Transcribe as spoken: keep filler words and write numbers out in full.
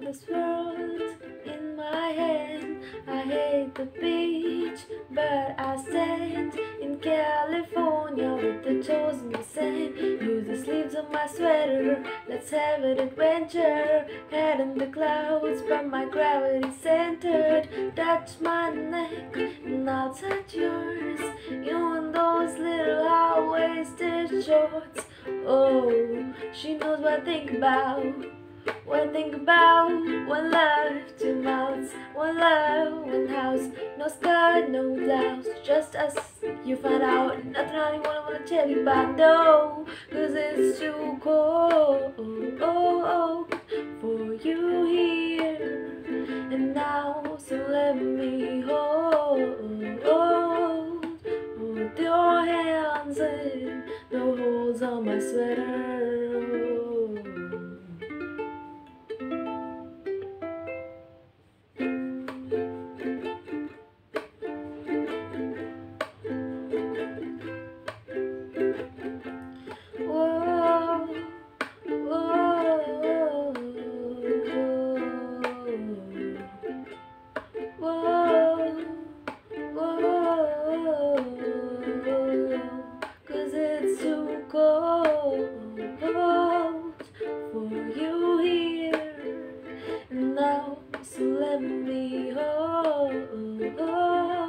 this world in my hand. I hate the beach, but I stand in California with the toes in the sand. Use the sleeves of my sweater, let's have an adventure. Head in the clouds, but my gravity centered. Touch my neck, and I'll touch yours. You in those little high-waisted shorts. Oh, she knows what I think about. What I think about one love, two mouths, one love, one house. No skirt, no blouse, just us. You find out nothing I wanna wanna tell you about, no, cause it's too cold for you here and now. So let me hold, hold your hands in the holes on my sweater. Whoa, whoa, whoa, whoa, cause it's too cold for you here and now, so let me hold